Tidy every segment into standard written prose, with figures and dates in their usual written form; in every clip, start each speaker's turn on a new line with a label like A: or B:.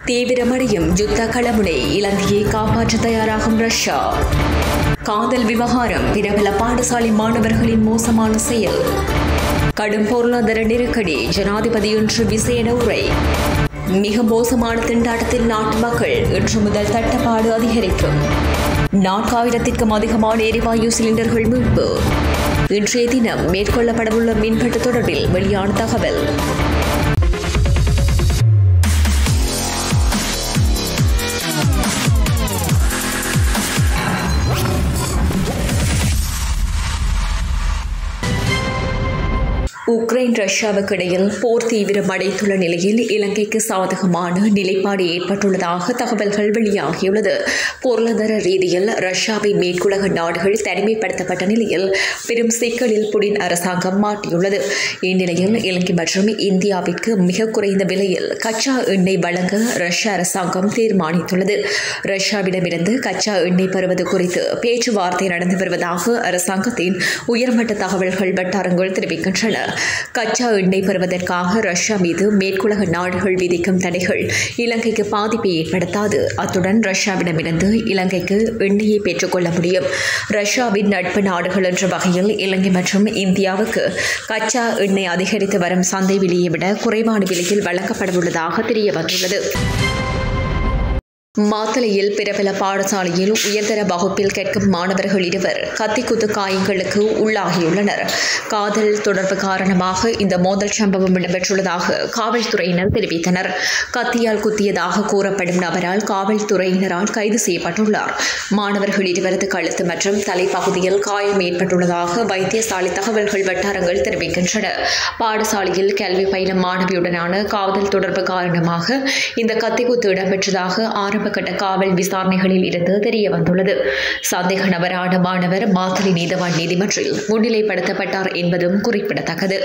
A: தீவிரமடையும் யுத்த களமுனை, இலங்கையை காப்பாற்ற தயாராகும் ரஷ்யா. காதல் விவகாரம், பிரபல பாடசாலை மாணவர்களின் மோசமான செயல். கடும் பொருளாதார நெருக்கடி, ஜனாதிபதி இன்று விசேட உரை. மிக மோசமான திண்டாட்டத்தில் நாட்டு மக்கள், இன்று முதல் தட்டுப்பாடு அதிகரிக்கும். 4000த்திற்கும் அதிகமான எரிவாயு சிலிண்டர்கள் மீட்பு. இன்றைய தினம் மேற்கொள்ளப்படவுள்ள மின்வெட்டு தொடர்பில் வெளியான தகவல். உக்ரைன் ரஷ்யாவுக்கு இடையில் போர் தீவிரமடைந்துள்ள நிலையில் இலங்கைக்கு சாதகமான நிலைப்பாடு ஏற்பட்டுள்ளதாக தகவல்கள் வெளியாகியுள்ளது. பொருளாதார ரீதியில் ரஷ்யாவை மேற்குலக நாடுகள் தனிமைப்படுத்தப்பட்ட நிலையில் பெரும் சிக்கலில் புடின் அரசாங்கம் மாட்டியுள்ளது. இந்நிலையில் இலங்கை மற்றும் இந்தியாவிற்கு மிக குறைந்த விலையில் கச்சா எண்ணெய் வழங்க ரஷ்ய அரசாங்கம் தீர்மானித்துள்ளது. ரஷ்யாவிடமிருந்து கச்சா எண்ணெய் பெறுவது குறித்து பேச்சுவார்த்தை நடந்து வருவதாக அரசாங்கத்தின் உயர்மட்ட தகவல்கள் வட்டாரங்கள் தெரிவிக்கின்றன. கச்சா எண்ணெய் பெறுவதற்காக ரஷ்யா மீது மேற்குலக நாடுகள் விதிக்கும் தடைகள் இலங்கைக்கு பாதிப்பை ஏற்படுத்தாது. அத்துடன் ரஷ்யாவிடமிருந்து இலங்கைக்கு எண்ணெயை பெற்றுக்கொள்ள முடியும். ரஷ்யாவின் நட்பு நாடுகள் என்ற வகையில் இலங்கை மற்றும் இந்தியாவுக்கு கச்சா எண்ணெய் அதிகரித்து வரும் சந்தை விலையை விட குறைவான விலையில் வழங்கப்படவுள்ளதாக தெரியவந்துள்ளது. மாத்தளையில் பிரபல பாடசாலையில் உயர்தர வகுப்பில் கேட்கும் மாணவர்கள் இருவர் கத்திக்குத்து காயங்களுக்கு உள்ளாகியுள்ளனர். காதல் தொடர்பு காரணமாக இந்த மோதல் சம்பவம் இடம்பெற்றுள்ளதாக காவல்துறையினர் தெரிவித்தனர். கத்தியால் குத்தியதாக கூறப்படும் நபரால் காவல்துறையினரால் கைது செய்யப்பட்டுள்ளார். மாணவர்கள் இருவரது கழுத்து மற்றும் தலைப்பகுதியில் காயம் ஏற்பட்டுள்ளதாக வைத்தியசாலை தகவல்கள் வட்டாரங்கள் தெரிவிக்கின்றன. பாடசாலையில் கல்வி பயிலும் மாணவியுடனான காதல் தொடர்பு காரணமாக இந்த கத்திக்குத்து இடம்பெற்றதாக ஆரம்ப கட்ட காவல் விசாரணைகளில் இருந்து தெரியவந்துள்ளது. சந்தேக நபரான மாணவர் மாத்தளை நீதவான் நீதிமன்றில் முன்னிலைப்படுத்தப்பட்டார் என்பதும் குறிப்பிடத்தக்கது.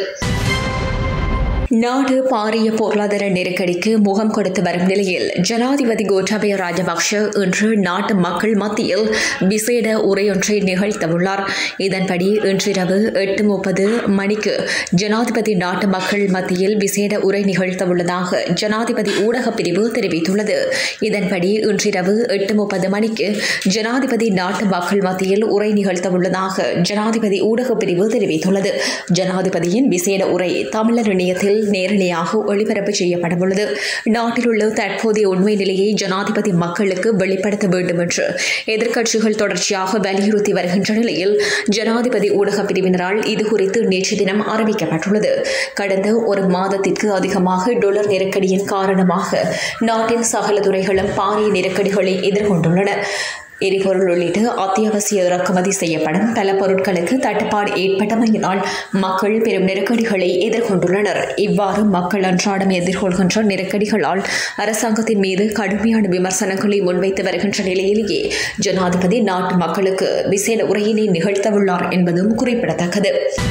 A: நாடு பாரிய பொருளாதார நெருக்கடிக்கு முகம் கொடுத்து வரும் நிலையில் ஜனாதிபதி கோட்டாபய ராஜபக்ஷ இன்று நாட்டு மக்கள் மத்தியில் விசேட உரையொன்றை நிகழ்த்தவுள்ளார். இதன்படி இன்றிரவு 8:30 மணிக்கு ஜனாதிபதி நாட்டு மக்கள் மத்தியில் விசேட உரை நிகழ்த்தவுள்ளதாக ஜனாதிபதி ஊடகப் பிரிவு தெரிவித்துள்ளது. இதன்படி இன்றிரவு 8:30 மணிக்கு ஜனாதிபதி நாட்டு மக்கள் மத்தியில் உரை நிகழ்த்தவுள்ளதாக ஜனாதிபதி ஊடகப் பிரிவு தெரிவித்துள்ளது. ஜனாதிபதியின் விசேட உரை தமிழர் இணையத்தில் நேரடியாக ஒளிபரப்பு செய்யப்படவுள்ளது. நாட்டில் உள்ள தற்போதைய உண்மை நிலையை ஜனாதிபதி மக்களுக்கு வெளிப்படுத்த வேண்டும் என்று எதிர்க்கட்சிகள் தொடர்ச்சியாக வலியுறுத்தி வருகின்ற நிலையில் ஜனாதிபதி ஊடகப் பிரிவினரால் இதுகுறித்து நேற்று தினம் அறிவிக்கப்பட்டுள்ளது. கடந்த ஒரு மாதத்திற்கு அதிகமாக டாலர் நெருக்கடியின் காரணமாக நாட்டின் சகல துறைகளும் பாரிய நெருக்கடிகளை எதிர்கொண்டுள்ளன. எரிபொருள் உள்ளிட்ட அத்தியாவசிய இறக்குமதி செய்யப்படும் பல பொருட்களுக்கு தட்டுப்பாடு ஏற்பட்டமையினால் மக்கள் பெரும் நெருக்கடிகளை எதிர்கொண்டுள்ளனர். இவ்வாறு மக்கள் அன்றாடம் எதிர்கொள்கின்ற நெருக்கடிகளால் அரசாங்கத்தின் மீது கடுமையான விமர்சனங்களை முன்வைத்து வருகின்ற நிலையிலேயே ஜனாதிபதி நாட்டு மக்களுக்கு விசேட உரையினை நிகழ்த்தவுள்ளார் என்பதும் குறிப்பிடத்தக்கது.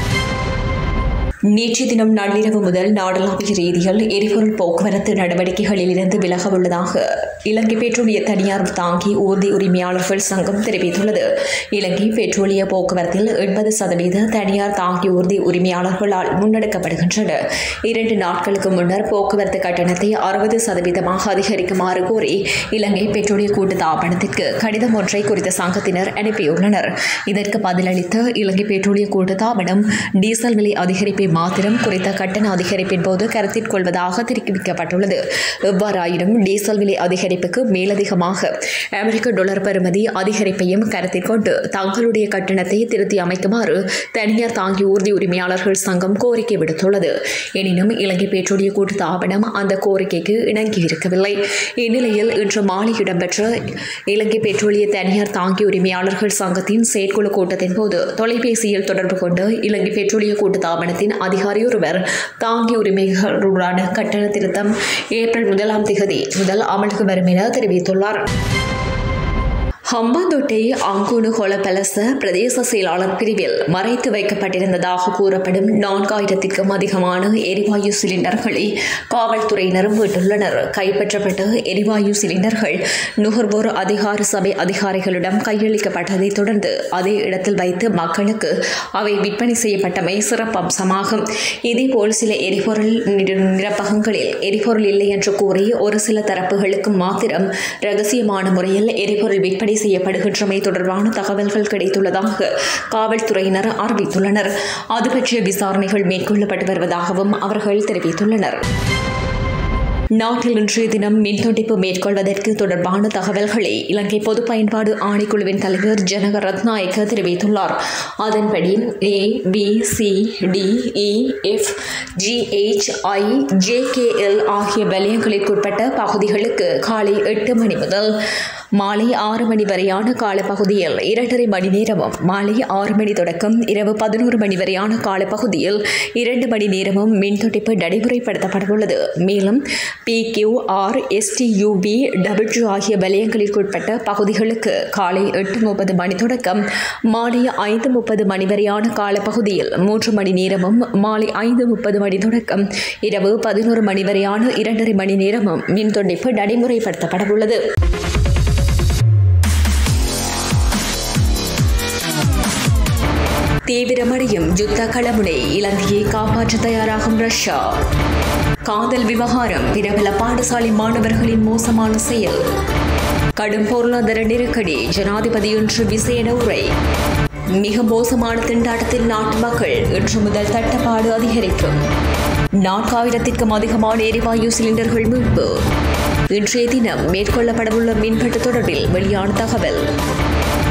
A: நேற்று தினம் நள்ளிரவு முதல் நாடளாவிய ரீதியில் எரிபொருள் போக்குவரத்து நடவடிக்கைகளில் இருந்து விலக உள்ளதாக இலங்கை பெட்ரோலிய தனியார் தாங்கி ஊர்தி உரிமையாளர்கள் சங்கம் தெரிவித்துள்ளது. இலங்கை பெட்ரோலிய போக்குவரத்தில் 80% தனியார் தாங்கி ஊர்தி உரிமையாளர்களால் முன்னெடுக்கப்படுகின்றன. 2 நாட்களுக்கு முன்னர் போக்குவரத்து கட்டணத்தை 60% அதிகரிக்குமாறு கோரி இலங்கை பெட்ரோலிய கூட்டுத்தாபனத்திற்கு கடிதம் ஒன்றை குறித்த சங்கத்தினர் அனுப்பியுள்ளனர். இதற்கு பதிலளித்த இலங்கை பெட்ரோலிய கூட்டுத்தாபனம் டீசல் விலை அதிகரிப்பை மாத்திரம் குறித்த கட்டண அதிகரிப்பின் போது கருத்தில் கொள்வதாக தெரிவிக்கப்பட்டுள்ளது. எவ்வாறாயினும் டீசல் விலை அதிகரிப்புக்கு மேலதிகமாக அமெரிக்க டாலர் பெறுமதி அதிகரிப்பையும் கருத்தில் கொண்டு தங்களுடைய கட்டணத்தை திருத்தி அமைக்குமாறு தனியார் தாங்கி ஊர்தி உரிமையாளர்கள் சங்கம் கோரிக்கை விடுத்துள்ளது. எனினும் இலங்கை பெட்ரோலிய கூட்டுத்தாபனம் அந்த கோரிக்கைக்கு இணங்கியிருக்கவில்லை. இந்நிலையில் இன்று மாலை இடம்பெற்ற இலங்கை பெட்ரோலிய தனியார் தாங்கி உரிமையாளர்கள் சங்கத்தின் செயற்குழு கூட்டத்தின் போது தொலைபேசியில் தொடர்பு கொண்டு இலங்கை பெட்ரோலிய கூட்டுத்தாபனத்தின் அதிகாரி ஒருவர் தாங்கி உரிமைகளுடனான கட்டண திருத்தம் ஏப்ரல் 1 முதல் அமலுக்கு வரும் என தெரிவித்துள்ளார். ஹம்பாந்தோட்டை அங்குணு கொலபலச பிரதேச செயலாளர் பிரிவில் மறைத்து வைக்கப்பட்டிருந்ததாக கூறப்படும் 4000க்கும் அதிகமான எரிவாயு சிலிண்டர்களை காவல்துறையினர் மீட்டுள்ளனர். கைப்பற்றப்பட்ட எரிவாயு சிலிண்டர்கள் நுகர்வோர் அதிகார சபை அதிகாரிகளிடம் கையளிக்கப்பட்டதை தொடர்ந்து அதே இடத்தில் வைத்து மக்களுக்கு அவை விற்பனை செய்யப்பட்டமை சிறப்பம்சமாகும். இதேபோல் சில எரிபொருள் நிரப்பகங்களில் எரிபொருள் இல்லை என்று கூறி ஒரு சில தரப்புகளுக்கு மாத்திரம் ரகசியமான முறையில் எரிபொருள் விற்பனை செய்யப்படுகின்றமை தொடர்பான தகவல்கள் கிடைத்துள்ளதாக காவல்துறையினர் அறிவித்துள்ளனர். அது பற்றிய விசாரணைகள் மேற்கொள்ளப்பட்டு வருவதாகவும் அவர்கள் தெரிவித்துள்ளனர். நாட்டில் இன்றைய தினம் மின்துண்டிப்பு மேற்கொள்வதற்கு தொடர்பான தகவல்களை இலங்கை பொது பயன்பாடு ஆணைக்குழுவின் தலைவர் ஜனக ரத்நாயக்க தெரிவித்துள்ளார். அதன்படி ABCDEFGHIJKL ஆகிய வலயங்களுக்குட்பட்ட பகுதிகளுக்கு காலை 8 மணி முதல் மாலை 6 மணி வரையான காலப்பகுதியில் 2.5 மணி நேரமும், மாலை 6 மணி தொடக்கம் இரவு 11 மணி வரையான காலப்பகுதியில் 2 மணி நேரமும் மின்துண்டிப்பு நடைமுறைப்படுத்தப்பட்டுள்ளது. மேலும் PQR, STUV, WW ஆகிய வலயங்களிற்குட்பட்ட பகுதிகளுக்கு காலை 8:30 மணி தொடக்கம் மாலை 5:30 மணி வரையான காலப்பகுதியில் 3 மணி நேரமும், மாலை 5:30 மணி தொடக்கம் இரவு 11 மணி வரையான 2.5 மணி நேரமும் மின்துண்டிப்பு நடைமுறைப்படுத்தப்படவுள்ளது. தீவிரமடையும் யுத்த களமுனை, இலங்கையை காப்பாற்ற தயாராகும் ரஷ்யா. காதல் விவகாரம், பிரபல பாடசாலை மாணவர்களின் மோசமான செயல். கடும் பொருளாதார நெருக்கடி, ஜனாதிபதி இன்று விசேட உரை. மிக மோசமான திண்டாட்டத்தில் நாட்டு மக்கள், இன்று முதல் தட்டுப்பாடு அதிகரிக்கும். 4000க்கும் அதிகமான எரிவாயு சிலிண்டர்கள் மீட்பு. இன்றைய தினம் மேற்கொள்ளப்படவுள்ள மின்வெட்டு தொடர்பில் வெளியான தகவல்.